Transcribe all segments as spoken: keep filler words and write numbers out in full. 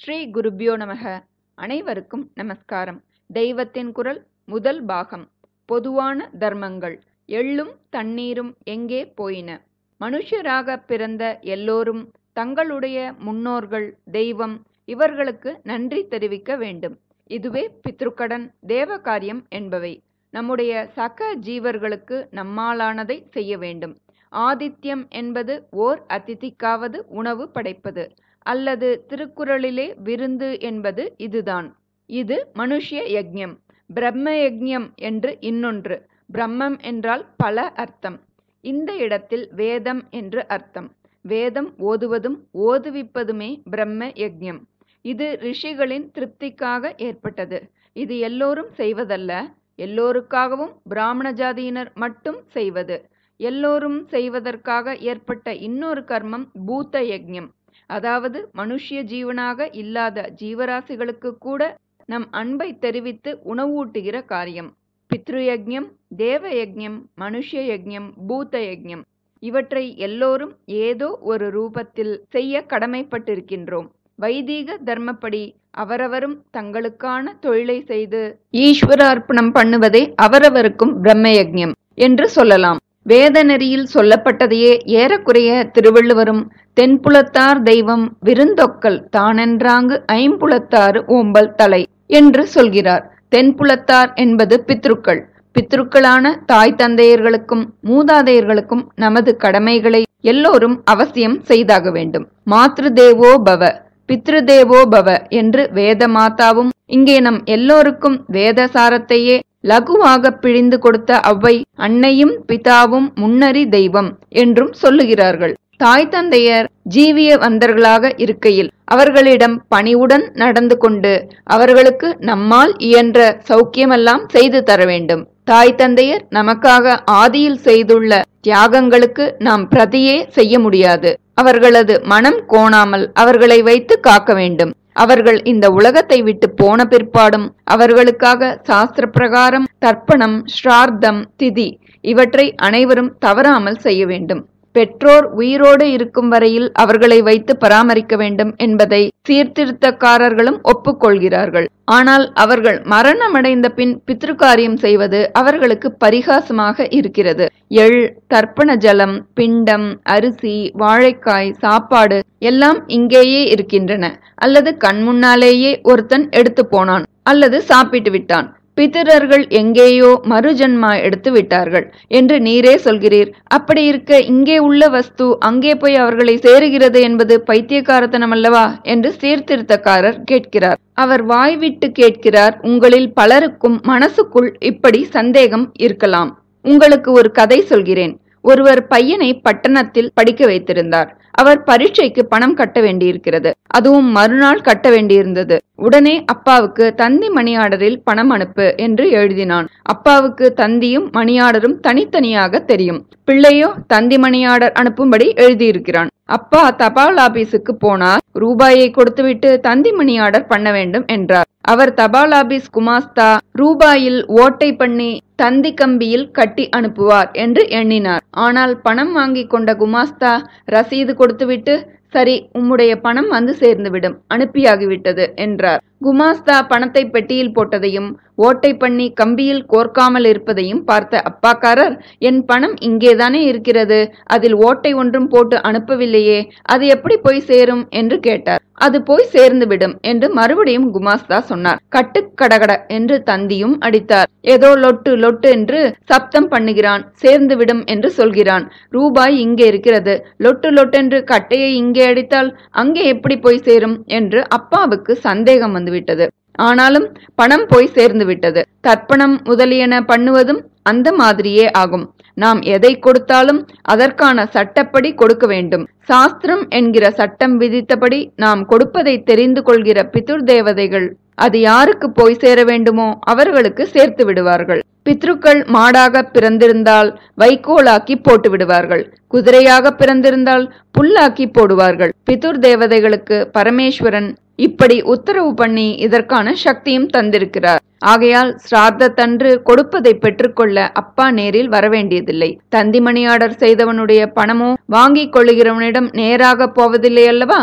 ஸ்ரீ குருபியோ நமக. அனைவருக்கும் நமஸ்காரம். தெய்வத்தின் குரல் முதல் பாகம். பொதுவான தர்மங்கள். எள்ளும் தண்ணீரும் எங்கே போயின? மனுஷராக பிறந்த எல்லோரும் தங்களுடைய முன்னோர்கள், தெய்வம் இவர்களுக்கு நன்றி தெரிவிக்க வேண்டும். இதுவே பித்ருக்கடன், தேவகாரியம் என்பவை. நம்முடைய சக ஜீவர்களுக்கு நம்மாலானதை செய்ய வேண்டும். ஆதித்யம் என்பது ஓர் அதிதிக்காவது உணவு படைப்பது, அல்லது திருக்குறளிலே விருந்து என்பது இதுதான். இது மனுஷ்ய யஜ்ஞம். பிரம்ம யஜ்ஞம் என்று இன்னொன்று. பிரம்மம் என்றால் பல அர்த்தம். இந்த இடத்தில் வேதம் என்று அர்த்தம். வேதம் ஓதுவதும் ஓதுவிப்பதுமே பிரம்ம யஜ்ஞம். இது ரிஷிகளின் திருப்திக்காக ஏற்பட்டது. இது எல்லோரும் செய்வதல்ல. எல்லோருக்காகவும் பிராமண ஜாதியினர் மட்டும் செய்வது. எல்லோரும் செய்வதற்காக ஏற்பட்ட இன்னொரு கர்மம் பூத யஜ்ஞம். அதாவது மனுஷ்ய ஜீவனாக இல்லாத ஜீவராசிகளுக்கு கூட நம் அன்பை தெரிவித்து உணவூட்டுகிற காரியம். பித்ரு யஜ்ஞம், தேவ யஜ்ஞம், மனுஷ்ய யஜ்ஞம், பூத யஜ்ஞம் இவற்றை எல்லோரும் ஏதோ ஒரு ரூபத்தில் செய்ய கடமைப்பட்டிருக்கின்றோம். வைதீக தர்மப்படி அவரவரும் தங்களுக்கான தொழிலை செய்து ஈஸ்வரார்ப்பணம் பண்ணுவதே அவரவருக்கும் பிரம்ம யஜ்ஞம் என்று சொல்லலாம். வேத நெறியில் சொல்லப்பட்டதையே ஏறக்குறைய திருவள்ளுவரும் தென்புலத்தார் தெய்வம் விருந்தொக்கல் தானென்றாங்கு ஐம்புலத்தாறு ஓம்பல் தலை என்று சொல்கிறார். தென்புலத்தார் என்பது பித்ருக்கள். பித்ருக்களான தாய் தந்தையர்களுக்கும் மூதாதையர்களுக்கும் நமது கடமைகளை எல்லோரும் அவசியம் செய்தாக வேண்டும். மாத்ரு தேவோ பவ, பித்ரு தேவோ பவ என்று வேத மாதாவும் இங்கே நம் எல்லோருக்கும் வேதசாரத்தையே லகுவாக பிழிந்து கொடுத்த அவ்வை அன்னையும் பிதாவும் முன்னறி தெய்வம் என்றும் சொல்லுகிறார்கள். தாய் தந்தையர் ஜீவிய வந்தர்களாக இருக்கையில் அவர்களிடம் பணிவுடன் நடந்து கொண்டு அவர்களுக்கு நம்மால் இயன்ற சௌக்கியமெல்லாம் செய்து தர வேண்டும். தாய் தந்தையர் நமக்காக ஆதியில் செய்துள்ள தியாகங்களுக்கு நாம் பிரதியே செய்ய முடியாது. அவர்களது மனம் கோணாமல் அவர்களை வைத்து காக்க வேண்டும். அவர்கள் இந்த உலகத்தை விட்டு போன பிற்பாடும் அவர்களுக்காக சாஸ்திர பிரகாரம் தர்ப்பணம், ஸ்ரார்த்தம், திதி இவற்றை அனைவரும் தவறாமல் செய்ய வேண்டும். பெற்றோர் உயிரோடு இருக்கும் வரையில் அவர்களை வைத்து பராமரிக்க வேண்டும் என்பதை சீர்திருத்தக்காரர்களும் ஒப்புக்கொள்கிறார்கள். ஆனால் அவர்கள் மரணமடைந்த பின் பித்ருகாரியம் செய்வது அவர்களுக்கு பரிகாசமாக இருக்கிறது. எள், தர்ப்பண ஜலம், பிண்டம், அரிசி, வாழைக்காய், சாப்பாடு எல்லாம் இங்கேயே இருக்கின்றன. அல்லது கண்முன்னாலேயே ஒருத்தன் எடுத்து போனான் அல்லது சாப்பிட்டு விட்டான். பிதரர்கள் எங்கேயோ மறுஜன்மா எடுத்து விட்டார்கள் என்று நீரே சொல்கிறீர். அப்படி இருக்க இங்கே உள்ள வஸ்து அங்கே போய் அவர்களை சேருகிறது என்பது பைத்தியக்காரத்தனம் அல்லவா என்று சீர்திருத்தக்காரர் கேட்கிறார். அவர் வாய்விட்டு கேட்கிறார். உங்களில் பலருக்கும் மனசுக்குள் இப்படி சந்தேகம் இருக்கலாம். உங்களுக்கு ஒரு கதை சொல்கிறேன். ஒருவர் பையனை பட்டணத்தில் படிக்க வைத்திருந்தார். அவர் பரீட்சைக்கு பணம் கட்ட வேண்டியிருக்கிறது. அதுவும் மறுநாள் கட்ட வேண்டியிருந்தது. உடனே அப்பாவுக்கு தந்தி மணியாடரில் பணம் அனுப்பு என்று எழுதினான். அப்பாவுக்கு தந்தியும் மணியாடரும் தனித்தனியாக தெரியும். பிள்ளையோ தந்தி மணியாடர் அனுப்பும்படி எழுதியிருக்கிறான். அப்பா தபால் ஆபீஸுக்கு போனார். ரூபாயை கொடுத்துவிட்டு தந்தி மணியாடர் பண்ண வேண்டும் என்றார். அவர் தபால் ஆபீஸ் குமாஸ்தா ரூபாயில் ஓட்டை பண்ணி தந்தி கம்பியில் கட்டி அனுப்புவார் என்று எண்ணினார். ஆனால் பணம் வாங்கி கொண்ட குமாஸ்தா ரசீது கொடுத்துவிட்டு, சரி, உம்முடைய பணம் வந்து சேர்ந்துவிடும், அனுப்பியாகிவிட்டது என்றார். குமாஸ்தா பணத்தை பெட்டியில் போட்டதையும் ஓட்டை பண்ணி கம்பியில் கோர்க்காமல் இருப்பதையும் பார்த்த அப்பாக்காரர், என் பணம் இங்கேதானே இருக்கிறது, அதில் ஓட்டை ஒன்றும் போட்டு அனுப்பவில்லையே, அது எப்படி போய் சேரும் என்று கேட்டார். அது போய் சேர்ந்துவிடும் என்று மறுபடியும் குமாஸ்தா சொன்னார். கட்டு கடகட என்று தந்தியும் அடித்தார். ஏதோ லொட்டு லொட்டு என்று சப்தம் பண்ணுகிறான். சேர்ந்துவிடும் என்று சொல்கிறான். ரூபாய் இங்கே இருக்கிறது. லொட்டு லொட்டென்று கட்டையை இங்கே அடித்தால் அங்கே எப்படி போய் சேரும் என்று அப்பாவுக்கு சந்தேகம் வந்துவிட்டது. ஆனாலும் பணம் போய் சேர்ந்து விட்டது. தர்ப்பணம் முதலியன பண்ணுவதும் அந்த மாதிரியே ஆகும். நாம் எதை கொடுத்தாலும் அதற்கான சட்டப்படி கொடுக்க வேண்டும். சாஸ்திரம் என்கிற சட்டம் விதித்தபடி நாம் கொடுப்பதை தெரிந்து கொள்கிற பித்ரு தேவதைகள் அது யாருக்கு போய் சேர வேண்டுமோ அவர்களுக்கு சேர்த்து விடுவார்கள். பித்ருக்கள் மாடாக பிறந்திருந்தால் வைக்கோலாக்கி போட்டு விடுவார்கள். குதிரையாக பிறந்திருந்தால் புல்லாக்கி போடுவார்கள். பித்ரு தேவதைகளுக்கு பரமேஸ்வரன் இப்படி உத்தரவு பண்ணி இதற்கான சக்தியும் தந்திருக்கிறார். ஆகையால் ஸ்ரார்த்தத்தன்று கொடுப்பதை பெற்றுக்கொள்ள அப்பா நேரில் வரவேண்டியதில்லை. தந்தி மணியாடர் செய்தவனுடைய பணமோ வாங்கிக் கொள்ளுகிறவனிடம் நேராக போவதில்லை அல்லவா?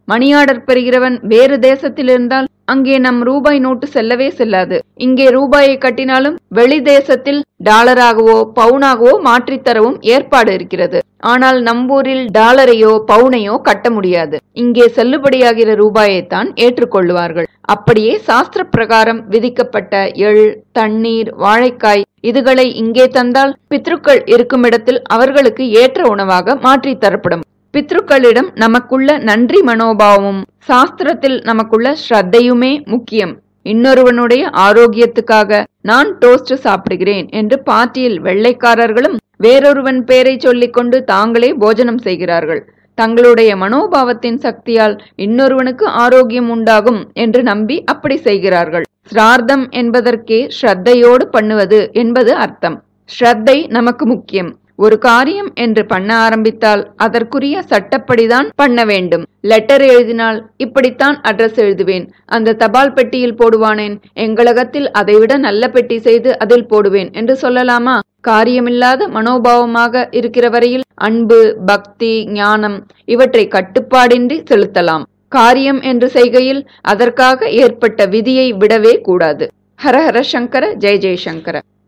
மணி ஆர்டர் பெறுகிறவன் வேறு தேசத்தில் இருந்தால் அங்கே நம் ரூபாய் நோட்டு செல்லவே செல்லாது. இங்கே ரூபாயை கட்டினாலும் வெளி தேசத்தில் டாலராகவோ பவுனாகவோ மாற்றித்தரவும் ஏற்பாடு இருக்கிறது. ஆனால் நம்பூரில் டாலரையோ பவுனையோ கட்ட முடியாது. இங்கே செல்லுபடியாகிற ரூபாயைத்தான் ஏற்றுக்கொள்ளுவார்கள். அப்படியே சாஸ்திர பிரகாரம் விதிக்கப்பட்ட எள், தண்ணீர், வாழைக்காய் இதுகளை இங்கே தந்தால் பித்ருக்கள் இருக்கும் இடத்தில் அவர்களுக்கு ஏற்ற உணவாக மாற்றி தரப்படும். பித்ருக்களிடம் நமக்குள்ள நன்றி மனோபாவமும் சாஸ்திரத்தில் நமக்குள்ள ஸ்ரத்தையுமே முக்கியம். இன்னொருவனுடைய ஆரோக்கியத்துக்காக நான் டோஸ்ட் சாப்பிடுகிறேன் என்று பார்ட்டியில் வெள்ளைக்காரர்களும் வேறொருவன் பேரை சொல்லிக் கொண்டு தாங்களே போஜனம் செய்கிறார்கள். தங்களுடைய மனோபாவத்தின் சக்தியால் இன்னொருவனுக்கு ஆரோக்கியம் உண்டாகும் என்று நம்பி அப்படி செய்கிறார்கள். சிரார்த்தம் என்பதற்கே ஸ்ரத்தையோடு பண்ணுவது என்பது அர்த்தம். ஸ்ரத்தை நமக்கு முக்கியம். ஒரு காரியம் என்று பண்ண ஆரம்பித்தால் அதற்குரிய சட்டப்படிதான் பண்ண வேண்டும். லெட்டர் எழுதினால் இப்படித்தான் அட்ரஸ் எழுதுவேன், அந்த தபால் பெட்டியில் போடுவானேன், எங்களகத்தில் அதைவிட நல்ல பெட்டி செய்து அதில் போடுவேன் என்று சொல்லலாமா? காரியமில்லாத மனோபாவமாக இருக்கிற வரையில் அன்பு, பக்தி, ஞானம் இவற்றை கட்டுப்பாடின்றி செலுத்தலாம். காரியம் என்று செய்கையில் அதற்காக ஏற்பட்ட விதியை விடவே கூடாது. ஹர ஹர சங்கர, ஜெய ஜெயசங்கர.